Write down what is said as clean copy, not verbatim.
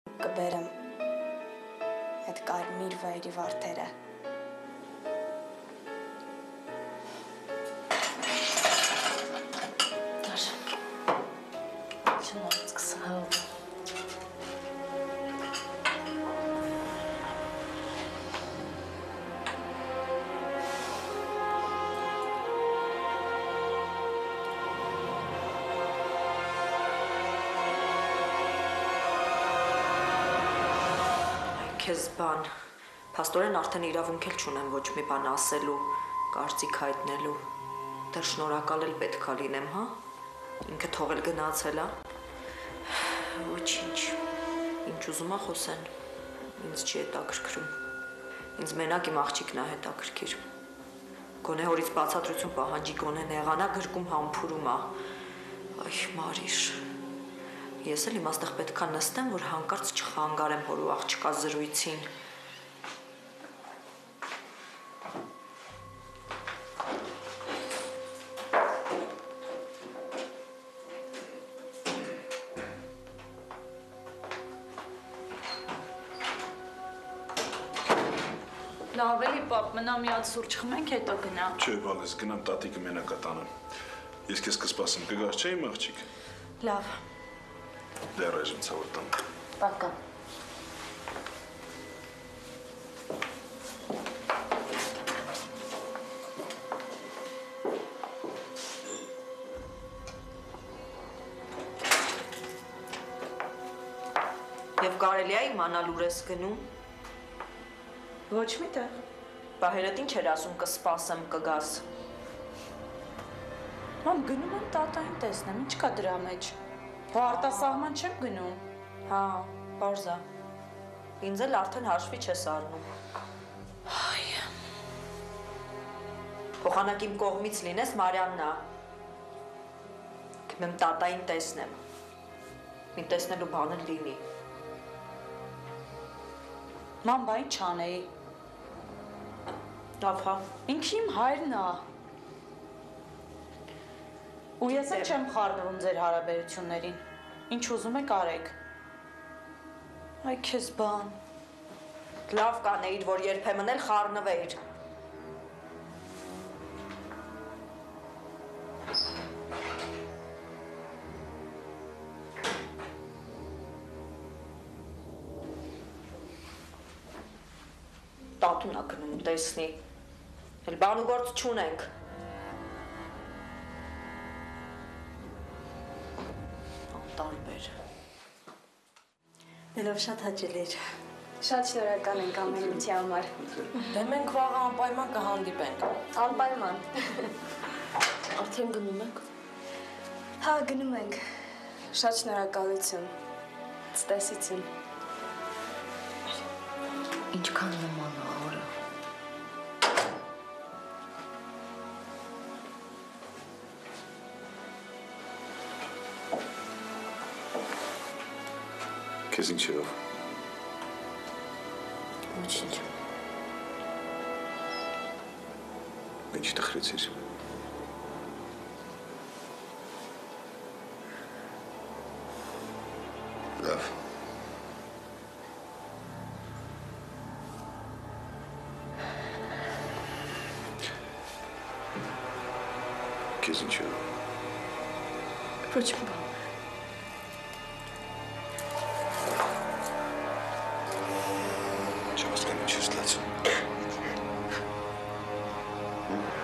կբերեմ այդ կարմիր վայրի վարդերը։ Քեզ բան, փաստորեն արդեն իրավունք էլ չունեմ ոչ մի բան ասելու, կարծիք հայտնելու, դեռ շնորհակալ էլ պետքա լինեմ, հա? Ինքը թողել գնացել, հա? Ոչինչ, ինչ ուզում ա խոսեն, ինձ չի հետաքրքրում, ինձ մենակ իմ աղջիկն ա հետաքրքիր, գոնե հորից բացատրություն պահանջի, գոնե նեղանա գրկում համբուրում ա, այ Մարիշ, ես էլ իմ աստեղ պետքա նստեմ, որ հանկարծ չխանգարեմ հոր ու աղջկա զրույցին։ Լավ էլի, պապ, մնա մի հատ սուրճ խմենք, հետո գնա։ Չէ, բալես, գնամ տատիկը մենակ ա տանեմ։ Ես քեզ կսպասեմ, կգաս չէ իմ աղջիկ։ Լավ։ Դեռ այժմ ցավոտ տամ։ Պակա։ Եվ կարելի է իմանալ ուր ես գնում։ Ոչ մի տեղ։ Բա հերետ ինչ էր ասում կսպասեմ, կգաս։ Մամ, գնում եմ տատային տեսնեմ, ինչ կա դրա մեջ։ Հա արտասահման չեմ գնում։ Հա, պարզա։ Ինձ էլ արդեն հաշվի չես առնում։ Այ։ Փոխանակ իմ կողմից լինես Մարիաննա։ Գնեմ տատային տեսնեմ։ Մի տեսնելու բան էլ լինի։ Մամ, բա ինչ անեի։ Լավ, հա։ Ինքը իմ հայրն ա։ Ու ես էլ չեմ խառնվում ձեր հարաբերություններին։ Ինչ ուզում եք արեք։ Այ քեզ բան։ Լավ կանեիր, որ երբեմն էլ խառնվեիր։ Տատուն ա գնում տեսնի։ Էլ բան ու գործ չունենք։ Տարբեր։ Դելով շատ հաճելի էր։ Շատ շնորհակալ ենք ամենիցի համար։ Դե մենք վաղը անպայման կհանդիպենք։ Անպայման։ Արդեն գնում ենք։ Հա, գնում ենք։ Շատ շնորհակալություն։ Ցտեսություն։ Ինչքան նման ա օրը։ Քեզ ինչ եղավ։ Ոչինչ։ Ինչ տխրեցիր։ Լավ։ Քեզ ինչ եղավ։ Ոչ մի բան։ Չհասկանում չես լացում։